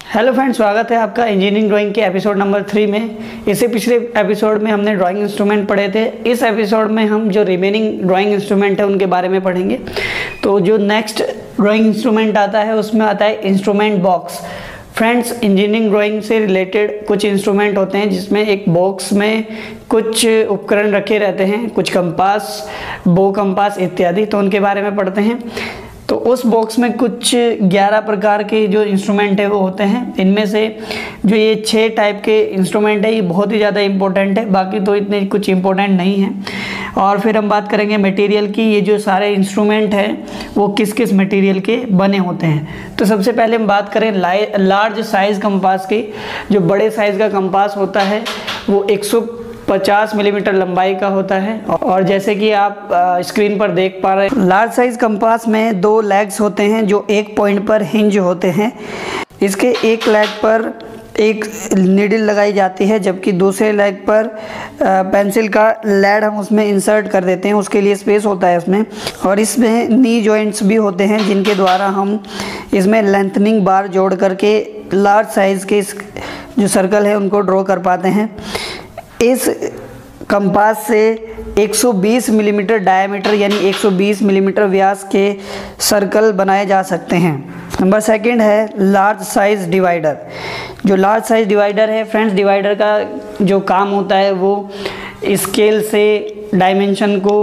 Hello friends, स्वागत है आपका इंजीनियरिंग ड्राइंग के एपिसोड नंबर 3 में। इससे पिछले एपिसोड में हमने ड्राइंग इंस्ट्रूमेंट पढ़े थे। इस एपिसोड में हम जो रिमेनिंग ड्राइंग इंस्ट्रूमेंट है उनके बारे में पढ़ेंगे। तो जो नेक्स्ट ड्राइंग इंस्ट्रूमेंट आता है उसमें आता है instrument box. Friends, engineering drawing से रिलेटेड कुछ इंस्ट्रूमेंट होते हैं जिसमें एक बॉक्स में कुछ उपकरण रखे रहते हैं, कुछ कंपास, बो कंपास इत्यादि। तो उनके बारे में पढ़ते हैं। तो उस बॉक्स में कुछ 11 प्रकार के जो इंस्ट्रूमेंट है वो होते हैं। इनमें से जो ये 6 टाइप के इंस्ट्रूमेंट है ये बहुत ही ज़्यादा इम्पोर्टेंट है, बाकी तो इतने कुछ इम्पोर्टेंट नहीं है। और फिर हम बात करेंगे मटेरियल की। ये जो सारे इंस्ट्रूमेंट हैं वो किस किस मटेरियल के बने होते हैं। तो सबसे पहले हम बात करें लार्ज साइज़ कंपास की। जो बड़े साइज़ का कंपास होता है वो 150 मिलीमीटर लंबाई का होता है। और जैसे कि आप स्क्रीन पर देख पा रहे हैं, लार्ज साइज कंपास में 2 लेग्स होते हैं जो एक पॉइंट पर हिंज होते हैं। इसके एक लेग पर एक नीडल लगाई जाती है, जबकि दूसरे लेग पर पेंसिल का लेड हम उसमें इंसर्ट कर देते हैं, उसके लिए स्पेस होता है उसमें। और इसमें नी जॉइंट्स भी होते हैं जिनके द्वारा हम इसमें लेंथनिंग बार जोड़ करके लार्ज साइज़ के जो सर्कल है उनको ड्रॉ कर पाते हैं। इस कंपास से 120 मिलीमीटर डायमीटर यानी 120 मिलीमीटर व्यास के सर्कल बनाए जा सकते हैं। नंबर 2 है लार्ज साइज डिवाइडर। जो लार्ज साइज डिवाइडर है फ्रेंड्स, डिवाइडर का जो काम होता है वो स्केल से डायमेंशन को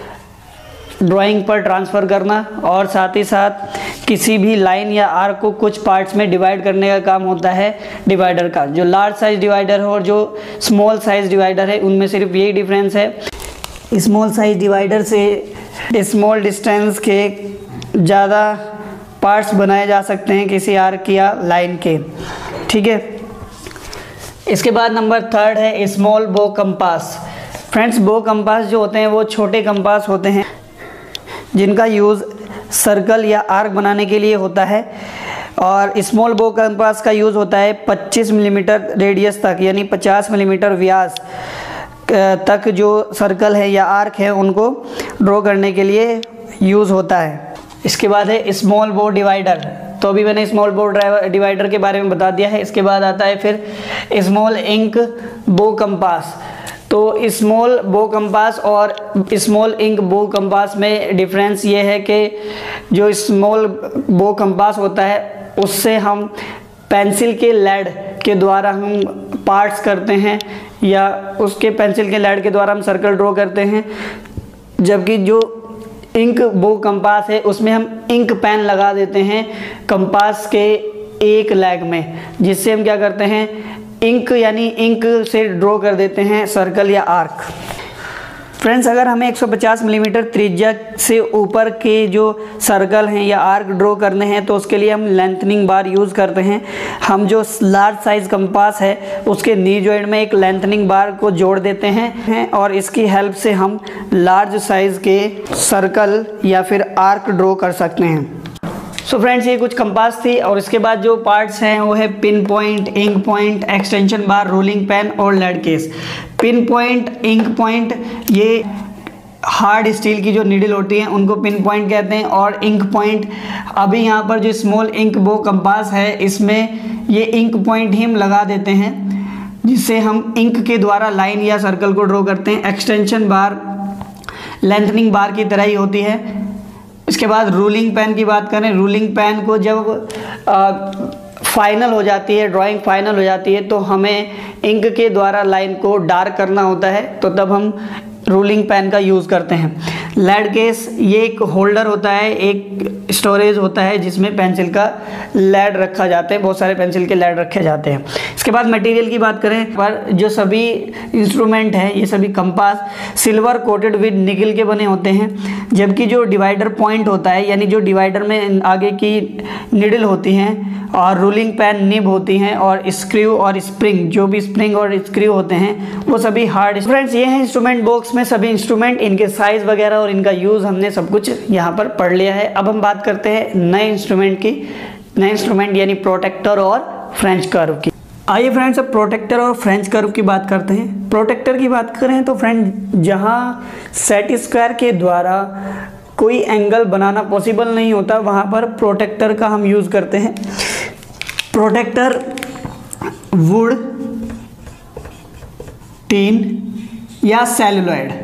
ड्राइंग पर ट्रांसफ़र करना और साथ ही साथ किसी भी लाइन या आर्क को कुछ पार्ट्स में डिवाइड करने का काम होता है डिवाइडर का। जो लार्ज साइज डिवाइडर है और जो स्मॉल साइज डिवाइडर है उनमें सिर्फ यही डिफरेंस है। स्मॉल साइज डिवाइडर से स्मॉल डिस्टेंस के ज़्यादा पार्ट्स बनाए जा सकते हैं किसी आर्क या लाइन के, ठीक है। इसके बाद नंबर 3 है स्मॉल बो कंपास। फ्रेंड्स, बो कंपास जो होते हैं वो छोटे कंपास होते हैं जिनका यूज़ सर्कल या आर्क बनाने के लिए होता है। और स्मॉल बो कंपास का यूज़ होता है 25 मिलीमीटर रेडियस तक यानी 50 मिलीमीटर व्यास तक जो सर्कल है या आर्क है उनको ड्रॉ करने के लिए यूज़ होता है। इसके बाद है स्मॉल बो डिवाइडर। तो अभी मैंने स्मॉल बो डिवाइडर के बारे में बता दिया है। इसके बाद आता है फिर स्मॉल इंक बो कंपास। तो स्मॉल बो कंपास और स्मॉल इंक बो कंपास में डिफरेंस ये है कि जो स्मॉल बो कंपास होता है उससे हम पेंसिल के लेड के द्वारा हम पार्ट्स करते हैं या उसके पेंसिल के लेड के द्वारा हम सर्कल ड्रॉ करते हैं, जबकि जो इंक बो कंपास है उसमें हम इंक पेन लगा देते हैं कंपास के एक लेग में, जिससे हम क्या करते हैं इंक यानी इंक से ड्रॉ कर देते हैं सर्कल या आर्क। फ्रेंड्स, अगर हमें 150 मिलीमीटर त्रिज्या से ऊपर के जो सर्कल हैं या आर्क ड्रॉ करने हैं तो उसके लिए हम लेंथनिंग बार यूज़ करते हैं। हम जो लार्ज साइज़ कंपास है उसके नी जॉइंट में एक लेंथनिंग बार को जोड़ देते हैं और इसकी हेल्प से हम लार्ज साइज़ के सर्कल या फिर आर्क ड्रॉ कर सकते हैं। सो फ्रेंड्स, ये कुछ कंपास थी। और इसके बाद जो पार्ट्स हैं वो है pin point, ink point, extension bar, rolling pen और lead case. Pin point, ink point, ये हार्ड स्टील की जो नीडल होती है उनको पिन पॉइंट कहते हैं। और इंक पॉइंट, अभी यहाँ पर जो स्मॉल इंक बो कंपास है इसमें ये इंक पॉइंट ही हम लगा देते हैं जिससे हम इंक के द्वारा लाइन या सर्कल को ड्रॉ करते हैं। एक्सटेंशन बार लेंथनिंग बार की तरह ही होती है। इसके बाद रूलिंग पेन की बात करें। रूलिंग पेन को जब फाइनल हो जाती है, ड्राइंग फाइनल हो जाती है तो हमें इंक के द्वारा लाइन को डार्क करना होता है, तो तब हम रूलिंग पेन का यूज़ करते हैं। लेड केस, ये एक होल्डर होता है, एक स्टोरेज होता है जिसमें पेंसिल का लेड रखा जाता है, बहुत सारे पेंसिल के लेड रखे जाते हैं। इसके बाद मटेरियल की बात करें पर जो सभी इंस्ट्रूमेंट हैं ये सभी कंपास सिल्वर कोटेड विद निकल के बने होते हैं, जबकि जो डिवाइडर पॉइंट होता है यानी जो डिवाइडर में आगे की निडल होती हैं और रूलिंग पेन निब होती हैं और स्क्रू और स्प्रिंग, जो भी स्प्रिंग और स्क्रू होते हैं वो सभी हार्ड। फ्रेंड्स, ये हैं इंस्ट्रूमेंट बॉक्स में सभी इंस्ट्रूमेंट, इनके साइज़ वगैरह और इनका यूज़ हमने सब कुछ यहाँ पर पढ़ लिया है। अब हम बात करते हैं नए इंस्ट्रूमेंट की। नए इंस्ट्रूमेंट यानी प्रोटेक्टर और फ्रेंच कर्व की। आइए फ्रेंड्स, अब प्रोटेक्टर और फ्रेंच कर्व की बात करते हैं। प्रोटेक्टर की बात करें तो फ्रेंड, जहाँ सेट स्क्वायर के द्वारा कोई एंगल बनाना पॉसिबल नहीं होता वहाँ पर प्रोटेक्टर का हम यूज़ करते हैं। प्रोटेक्टर, वुड, टीन या सेलुलॉइड,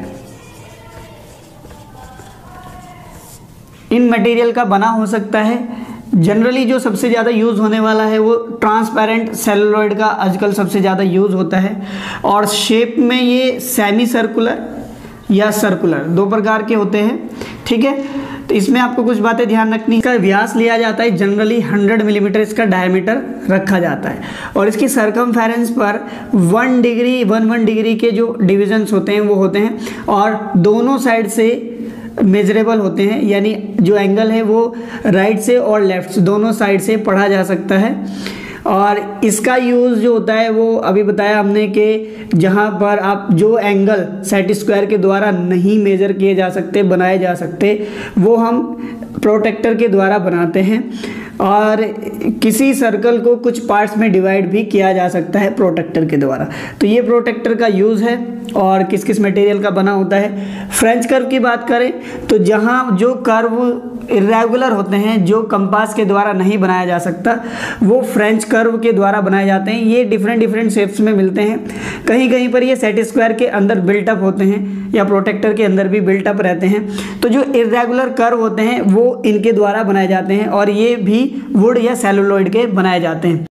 इन मटेरियल का बना हो सकता है। जनरली जो सबसे ज़्यादा यूज़ होने वाला है वो ट्रांसपेरेंट सेलुलॉइड का आजकल सबसे ज़्यादा यूज़ होता है, और शेप में ये सेमी सर्कुलर या सर्कुलर दो प्रकार के होते हैं, ठीक है। तो इसमें आपको कुछ बातें ध्यान रखनी। इसका व्यास लिया जाता है, जनरली 100 मिलीमीटर इसका डायमीटर रखा जाता है, और इसकी सरकमफेरेंस पर 1 डिग्री के जो डिविजन्स होते हैं वो होते हैं, और दोनों साइड से मेजरेबल होते हैं, यानी जो एंगल है वो राइट से और लेफ्ट से दोनों साइड से पढ़ा जा सकता है। और इसका यूज़ जो होता है वो अभी बताया हमने कि जहाँ पर आप जो एंगल सेट स्क्वायर के द्वारा नहीं मेजर किए जा सकते, बनाए जा सकते, वो हम प्रोटेक्टर के द्वारा बनाते हैं। और किसी सर्कल को कुछ पार्ट्स में डिवाइड भी किया जा सकता है प्रोटेक्टर के द्वारा। तो ये प्रोटेक्टर का यूज़ है, और किस किस मटेरियल का बना होता है। फ्रेंच कर्व की बात करें तो जहाँ जो कर्व इरेगुलर होते हैं, जो कंपास के द्वारा नहीं बनाया जा सकता, वो फ्रेंच कर्व के द्वारा बनाए जाते हैं। ये डिफरेंट शेप्स में मिलते हैं, कहीं कहीं पर ये सेट स्क्वायर के अंदर बिल्टअप होते हैं या प्रोटेक्टर के अंदर भी बिल्टअप रहते हैं। तो जो इरेगुलर कर्व होते हैं वो इनके द्वारा बनाए जाते हैं, और ये भी वुड या सेलुलॉइड के बनाए जाते हैं।